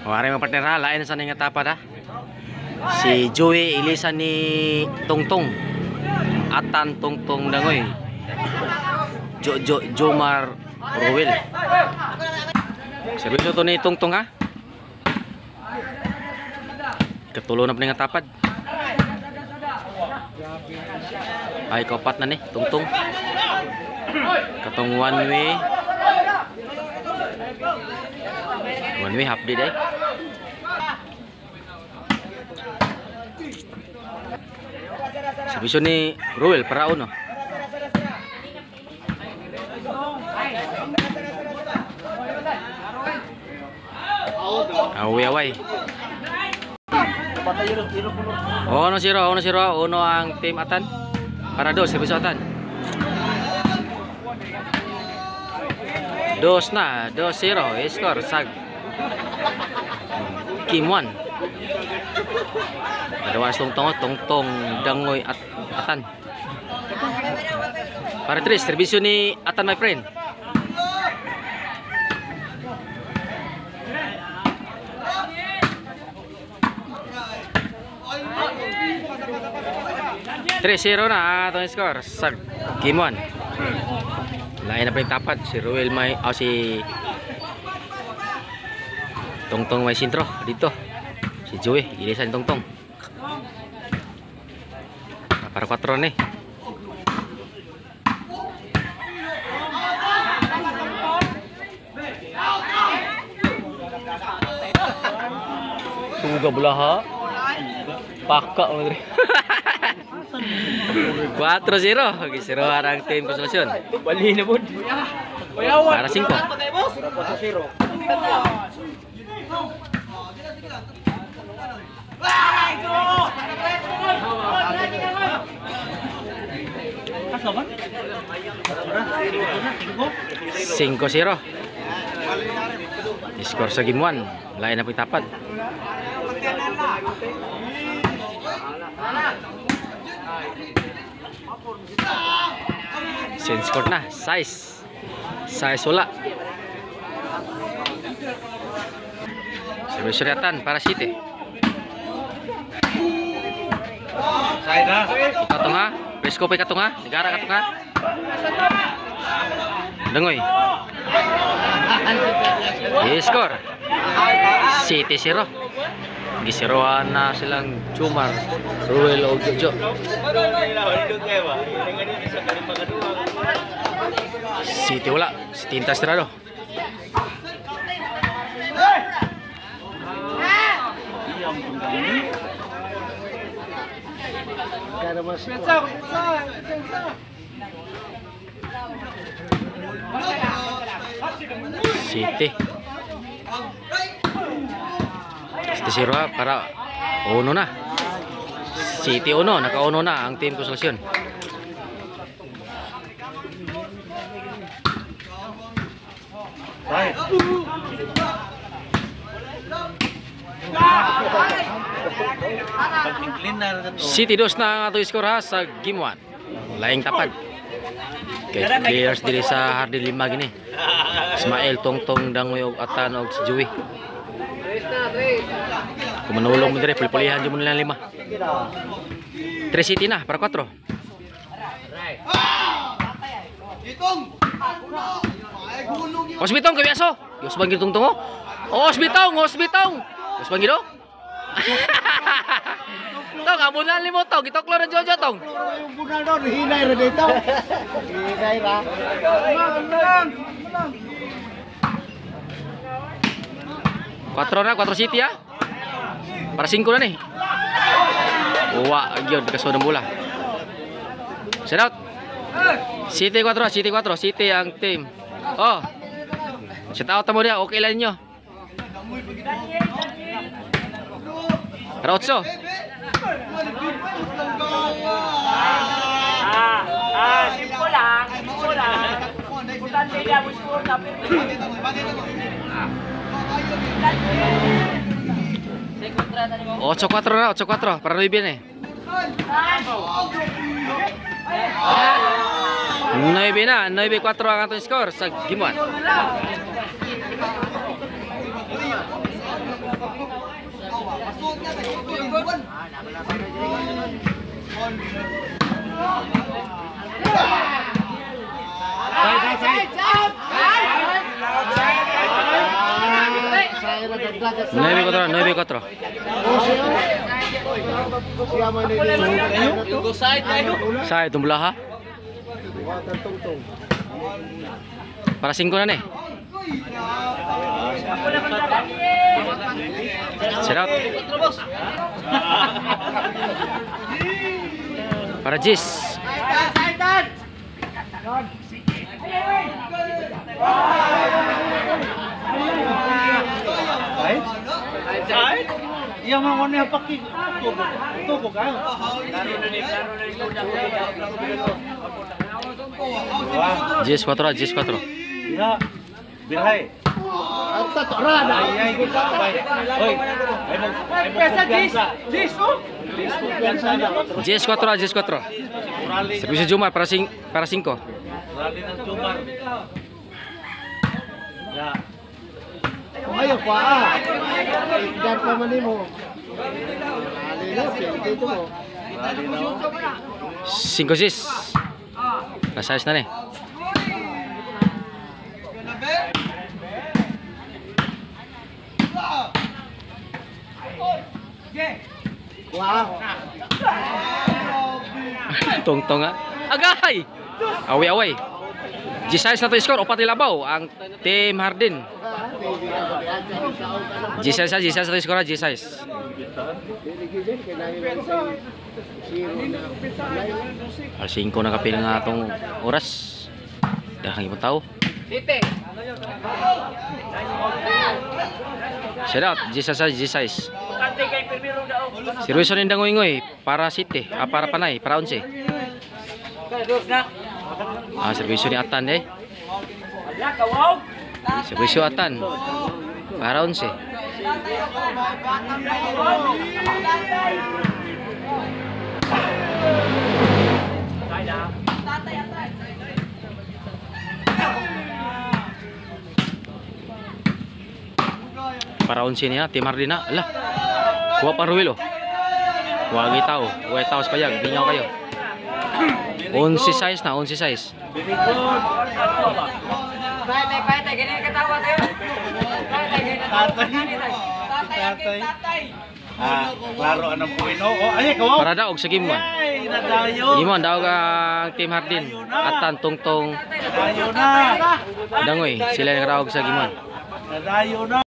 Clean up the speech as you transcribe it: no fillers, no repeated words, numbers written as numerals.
Wari mga partner ha, lain sa nga tapad ha. Si Joey ilisan ni Tungtong. Atan Tungtong Dangoy. Jomar Ruel. Servisyo to ni Tungtong ha. Ketulo na pa nga tapad. Ay kaupat na ni Tungtong. Katong one way half day day. Servisyo ni Ruel para uno. Away. Ono zero ang tim Atan. Para dos servisyo Atan. Dos na, 2-0 skor sag Kim Wan. Adawan Tungtong Dangoy at Atan. Para 3 servisyo ni Atan my friend. Zero na atong skor sag Kim Wan. Lain na pa yung tapat si Ruel may si Tungtong may sintro dito. Si Joey ilisan Tungtong. Para 4 nih. Suga belaha. Pakak Madri. 4-0. Gisiro harang tim Konsolasyon. Bali na bud. Para 5. 4-0. Kasaban? 5-0. Skor sa game 1. Lain na pitapat. Sen skor na. Size wala. Servisyo Atan para City. Katunga, Risco pa katunga, negara katunga. Dangoy. Skor. City 0. Gisiroan na silang Jomar Ruel o Jojo. City wala, Tinta Estrado. City. Siro para uno na. City uno, naka-uno na ang tim Konsolasyon. City 2 na ang ato skor ha sa game 1. Laing tapad. Okay, players diri sa Hardin 5 gini. Ismael Tungtong Dangoy og Atan og si Joey. Kung manulong mo dire, pulihan dyan mo nila 5. 3 City na, para 4. Osbitong, kabiaso. Osbang gito tungtong. Osbitong. Osbang gito. Tong, abunan limo tong. Gitoklo na Jojo tong. Abunan doon, hinay ra dito. Hinay ra. 4 na, 4 City ya. Para 5 na nih. Wah, yun, kaso ng bola. Set out. City 4, City ang team. Oh. Set out mo dia, okay lang nyo. Para 8. Simple lang. Importante dia mo score tapi. 8-4 na, 8-4 para 9 eh. 9 na, 9-4 ang atong score sa game 1. Nueve cuatro. Side itong belaha. Para 5 na nih. Set out. Para Jis. Yang mau nih pakai tubuh kan? Jis 4. Ya, birhay. Ata torada. Ay kita. Hoy. Pesa Jis. Jis 4. Servisi Jumar para 5. Rally ng Jumar. Ya. Ayo pa. Ikan pa man mo. Rally na dito mo. Rally na. 5 Jis. Nasayos na nih. Wow. Tong-tong ah. Agay. Away. G6 na to score, 4 labaw ang Team Hardin. G6 na to score, G6. Alas 5 na kapilang nga itong oras. Dahang ibang tao. Set out, G6. Si Ruison yung dangoy-ngoy para City, para Panay, para 11. Servisyo ni Atan eh. Servisyo Atan para 11. Para 11 niya, Team Hardin na. Alah. Kuha pa Ruel oh. Huwag itaw sa payag, binyaw kayo. 11 size na, 11 size. Klaro anong puwin. Ay, kawaw. Para daog sa Gimon. Gimon, daog ang Team Hardin. Atan, Tungtong, Nadayo na. Dangoy, sila yung daog sa Gimon. Nadayo na.